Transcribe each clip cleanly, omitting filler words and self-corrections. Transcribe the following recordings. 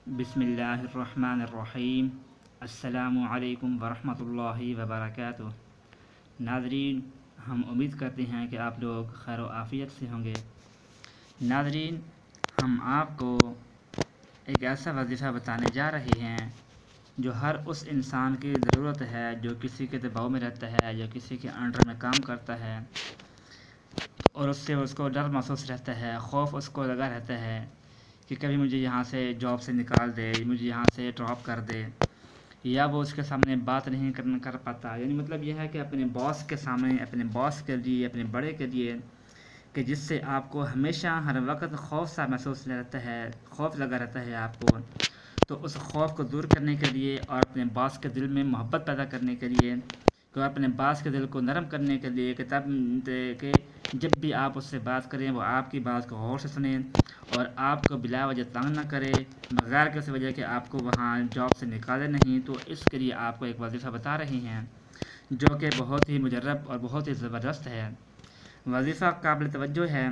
بسم اللہ الرحمن الرحیم۔ السلام علیکم ورحمۃ اللہ وبرکاتہ۔ ناظرین، ہم امید کرتے ہیں کہ آپ لوگ خیر و عافیت سے ہوں گے۔ ناظرین، ہم آپ کو ایک ایسا وظیفہ بتانے جا رہے ہیں جو ہر اس انسان کی ضرورت ہے جو کسی کے دباؤ میں رہتا ہے، جو کسی کے انڈر میں کام کرتا ہے اور اس کو ڈر محسوس رہتا ہے، خوف اس کو لگا رہتا ہے کہ کبھی مجھے یہاں سے جاب سے نکال دے، مجھے یہاں سے ڈراپ کر دے، یا وہ اس کے سامنے بات نہیں کر پاتا۔ یعنی مطلب یہ ہے کہ اپنے باس کے سامنے، اپنے باس کے لیے، اپنے بڑے کے لیے، کہ جس سے آپ کو ہمیشہ ہر وقت خوف سا محسوس رہتا ہے، خوف لگا رہتا ہے آپ کو، تو اس خوف کو دور کرنے کے لیے اور اپنے باس کے دل میں محبت پیدا کرنے کے لیے، کہ اپنے باس کے دل کو نرم کرنے کے لیے، کہ جب بھی آپ اس سے بات کریں وہ آپ کی بات کو غور سے سنیں اور آپ کو بلا وجہ تنگ نہ کرے، بغیر کسی وجہ کہ آپ کو وہاں جاب سے نکالے نہیں، تو اس کے لیے آپ کو ایک وظیفہ بتا رہے ہیں جو کہ بہت ہی مجرب اور بہت ہی زبردست ہے۔ وظیفہ قابل توجہ ہے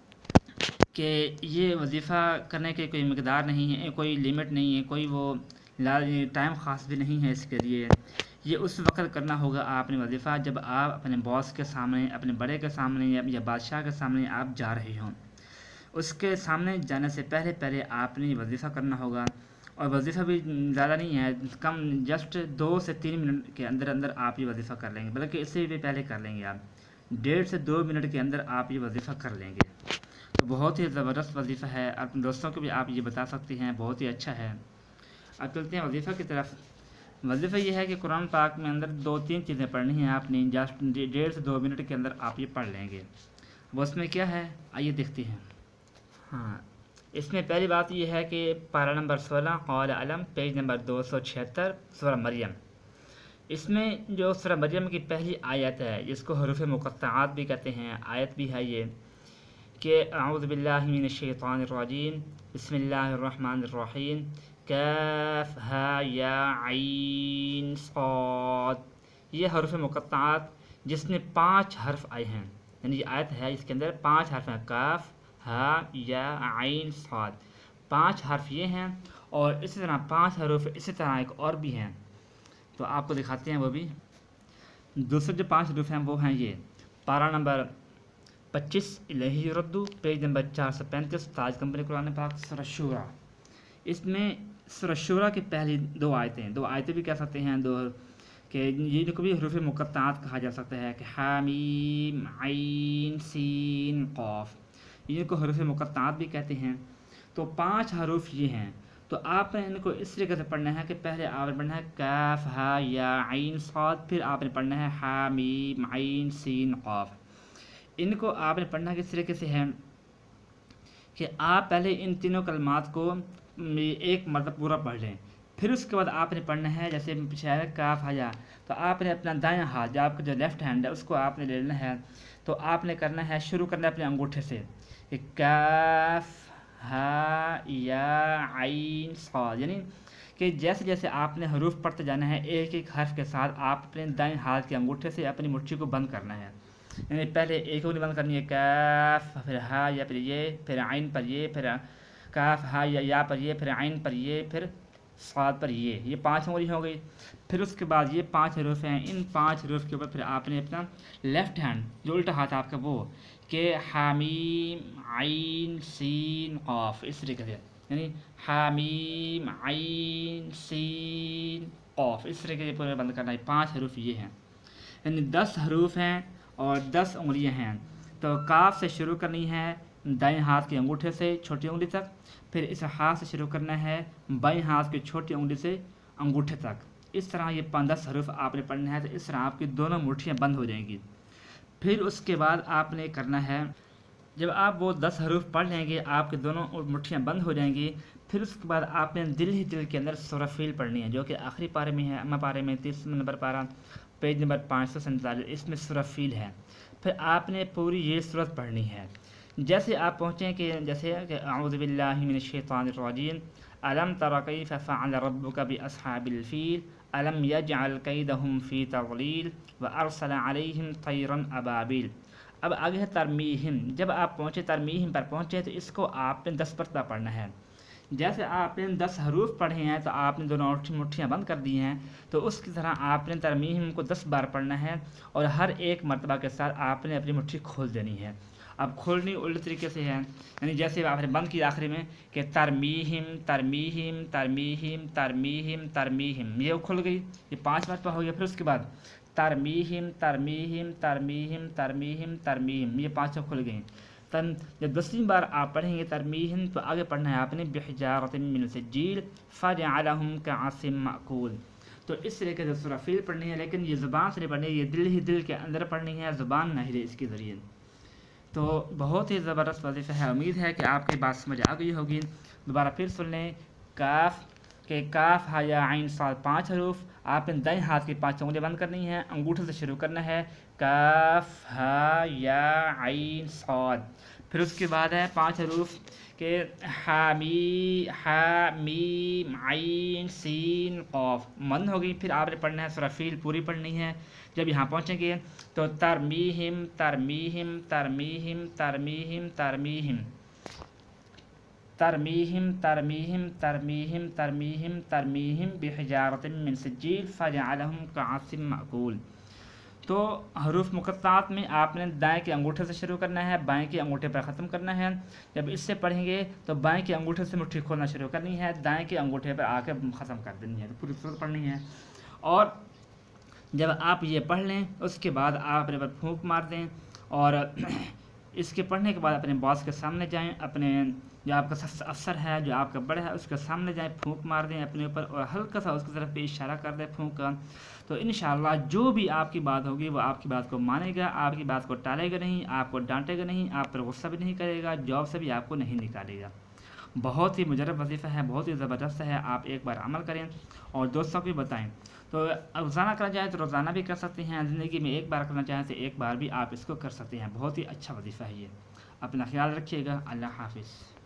کہ یہ وظیفہ کرنے کے کوئی مقدار نہیں ہے، کوئی لیمٹ نہیں ہے، کوئی وہ ٹائم خاص بھی نہیں ہے اس کے لیے۔ یہ اس وقت کرنا ہوگا آپ نے وظیفہ جب آپ اپنے باس کے سامنے، اپنے بڑے کے سامنے یا بادشاہ کے سامنے آپ جا رہے ہوں۔ اس کے سامنے جانے سے پہلے آپ نے یہ وظیفہ کرنا ہوگا، اور وظیفہ بھی زیادہ نہیں ہے، کم جسٹ 2 سے 3 منٹ کے اندر اندر آپ یہ وظیفہ کر لیں گے، بلکہ اس سے بھی پہلے کر لیں گے آپ 1.5 سے 2 منٹ کے اندر آپ یہ وظیفہ کر لیں گے۔ تو بہت ہی زبردست وظیفہ ہے، اپنے دوستوں کو بھی آپ یہ بتا سکتے ہیں، بہت ہی اچھا ہے۔ اب چلتے ہیں وظیفہ کی طرف۔ وظیفہ یہ ہے کہ قرآن پاک میں اندر 2-3 چیزیں پڑھنی ہیں آپ نے، جسٹ 1.5 سے 2 منٹ کے اندر آپ یہ پڑھ لیں گے۔ وہ اس میں کیا ہے آئیے دیکھتے ہیں۔ ہاں، اس میں پہلی بات یہ ہے کہ پارہ نمبر 16 قول علم، پیج نمبر 276، سورہ مریم۔ اس میں جو سورہ مریم کی پہلی آیت ہے، جس کو حروف مقطعات بھی کہتے ہیں، آیت بھی ہے یہ، کہ اعوذ باللہ من الشیطان الرجیم، بسم اللہ الرحمن الرحیم، کاف ہا یا عین صاد۔ یہ حروف مقطعات جس میں 5 حرف آئے ہیں، یعنی یہ آیت ہے اس کے اندر 5 حرف ہیں، کاف ہا یا عین صاد، 5 حرف یہ ہیں، اور اسی طرح 5 حروف اسی طرح ایک اور بھی ہیں، تو آپ کو دکھاتے ہیں وہ بھی۔ دوسرے جو 5 حروف ہیں وہ ہیں یہ، پارہ نمبر 25 الیہ یردو، page number 435، Taj company Quran Pak, سورہ شورى۔ اس میں سورہ شورى کی پہلی 2 آیتیں بھی کہہ سکتے ہیں، کہ یہ کو بھی حروف مقطعات کہا جا سکتا ہے، کہ حامیم عین سین قاف، ان کو حروف مقطعات بھی کہتے ہیں۔ تو 5 حروف یہ ہیں، تو آپ نے ان کو اس طریقے سے پڑھنا ہے کہ پہلے آپ نے پڑھنا ہے کاف ہا یا عین صاد، پھر آپ نے پڑھنا ہے حامیم عین سین قاف۔ ان کو آپ نے پڑھنا کس طریقے سے ہے کہ آپ پہلے ان تینوں کلمات کو ایک مرتبہ پورا پڑھ لیں، پھر اس کے بعد آپ نے پڑھنا ہے، جیسے شاعر کاف ہا، تو آپ نے اپنا دائیں ہاتھ، جو آپ کا جو لیفٹ ہینڈ ہے، اس کو آپ نے لے لینا ہے، تو آپ نے کرنا ہے، شروع کرنا ہے اپنے انگوٹھے سے، کہ کاف ہا یا عین صاد، یعنی کہ جیسے جیسے آپ نے حروف پڑھتے جانا ہے، ایک ایک حرف کے ساتھ آپ اپنے دائیں ہاتھ کے انگوٹھے سے اپنی مٹھی کو بند کرنا ہے، یعنی پہلے ایک انگلی بند کرنی ہے، کاف، پھر ہا یا پر یہ، پھر عین پر یہ، پھر کاف ہا یا پر یہ، پھر عین پر یہ، پھر صاد پر یہ 5 انگلی ہو گئی۔ پھر اس کے بعد یہ 5 حروف ہیں، ان 5 حروف کے اوپر پھر آپ نے اپنا لیفٹ ہینڈ، جو الٹا ہاتھ آپ کا، وہ کہ حامیم عین سین قاف، اس طریقے سے، یعنی حامیم عین سین قاف، اس طریقے سے پورے بند کرنا ہے۔ 5 حروف یہ ہیں، یعنی 10 حروف ہیں اور 10 انگلیاں ہیں۔ تو کاف سے شروع کرنی ہے دائیں ہاتھ کے انگوٹھے سے چھوٹی انگلی تک، پھر اس ہاتھ سے شروع کرنا ہے بائیں ہاتھ کی چھوٹی انگلی سے انگوٹھے تک، اس طرح یہ 10 حروف آپ نے پڑھنا ہے، تو اس طرح آپ کی دونوں مٹھیاں بند ہو جائیں گی۔ پھر اس کے بعد آپ نے کرنا ہے، جب آپ وہ 10 حروف پڑھ لیں گے، آپ کی دونوں مٹھیاں بند ہو جائیں گی، پھر اس کے بعد آپ نے دل ہی دل کے اندر سورہ فیل پڑھنی ہے، جو کہ آخری پارے میں ہے، اما پارے میں 30 نمبر پارہ، پیج نمبر 547، اس میں سورہ فیل ہے۔ پھر آپ نے پوری یہ سورت پڑھنی ہے، جیسے آپ پہنچیں کہ جیسے کہ اعوذ باللہ من الشیطان الرجیم، الم تر کیف فعل ربک باصحاب الفیل، الم یجعل کیدہم فی تضلیل وارسل علیہم طیرا ابابیل۔ اب آگے ہے ترمیہم، جب آپ پہنچے ترمیہم پر پہنچے تو اس کو آپ نے 10 مرتبہ پڑھنا ہے، جیسے آپ نے 10 حروف پڑھے ہیں تو آپ نے دونوں مٹھیاں بند کر دی ہیں، تو اس کی طرح آپ نے ترمیم کو 10 بار پڑھنا ہے، اور ہر ایک مرتبہ کے ساتھ آپ نے اپنی مٹھی کھول دینی ہے۔ اب کھولنی الٹ طریقے سے ہے، یعنی جیسے آپ نے بند کی آخری میں کہ ترمیہم ترمیہم ترمیہم ترمیہم ترمیہم، یہ کھل گئی، یہ 5 مرتبہ ہو گیا۔ پھر اس کے بعد ترمیہم ترمیہم ترمیہم ترمیہم ترمیہم، یہ 5 کھل گئیں۔ جب 10ویں بار آپ پڑھیں گے ترمیہم تو آگے پڑھنا ہے آپ نے بحجارۃ من سجیل فجعلہم کعصف مأکول۔ تو اس طریقے سے سورہ فیل پڑھنی ہے، لیکن یہ زبان سے نہیں پڑھنی ہے، یہ دل ہی دل کے اندر پڑھنی ہے، زبان نہ ہلے اس کے ذریعے۔ تو بہت ہی زبردست وظیفہ ہے، امید ہے کہ آپ کی بات سمجھ آ گئی ہوگی۔ دوبارہ پھر سن لیں، کاف کہ کاف ہا یا عین صاد 5 حروف، آپ نے دائیں ہاتھ کی 5 انگلیاں بند کرنی ہیں، انگوٹھے سے شروع کرنا ہے، کاف ہا یا عین صاد۔ پھر اس کے بعد ہے 5 حروف کہ حامیم عین سین قاف، مند ہوگی۔ پھر آپ نے پڑھنا ہے سورہ فیل پوری پڑھنی ہے۔ جب یہاں پہنچیں گے تو ترمیہم ترمیہم ترمیہم ترمیہم ترمیہم ترمیہم ترمیہم ترمیہم ترمیہم ترمیہم بحجارۃ من سجیل فجعلہم کعصف مأکول۔ تو حروف مقطعات میں آپ نے دائیں کے انگوٹھے سے شروع کرنا ہے، بائیں کے انگوٹھے پر ختم کرنا ہے۔ جب اس سے پڑھیں گے تو بائیں کے انگوٹھے سے مٹھی کھولنا شروع کرنی ہے، دائیں کے انگوٹھے پر آ کے ختم کر دینی ہے، تو پوری صورت پڑھنی ہے۔ اور جب آپ یہ پڑھ لیں اس کے بعد آپ اپنے پر پھونک مار دیں، اور اس کے پڑھنے کے بعد اپنے باس کے سامنے جائیں، اپنے جو آپ کا افسر ہے، جو آپ کا بڑا ہے، اس کے سامنے جائیں، پھونک مار دیں اپنے اوپر، اور ہلکا سا اس کی طرف بھی اشارہ کر دیں پھونک کا۔ تو انشاءاللہ جو بھی آپ کی بات ہوگی وہ آپ کی بات کو مانے گا، آپ کی بات کو ٹالے گا نہیں، آپ کو ڈانٹے گا نہیں، آپ پر غصہ بھی نہیں کرے گا، جاب سے بھی آپ کو نہیں نکالے گا۔ بہت ہی مجرب وظیفہ ہے، بہت ہی زبردست ہے، آپ ایک بار عمل کریں اور دوستوں کو بھی بتائیں۔ تو روزانہ کرنا چاہیں تو روزانہ بھی کر سکتے ہیں، زندگی میں ایک بار کرنا چاہیں تو ایک بار بھی آپ اس کو کر سکتے ہیں، بہت ہی اچھا وظیفہ ہے یہ۔ اپنا خیال رکھیے گا، اللہ حافظ۔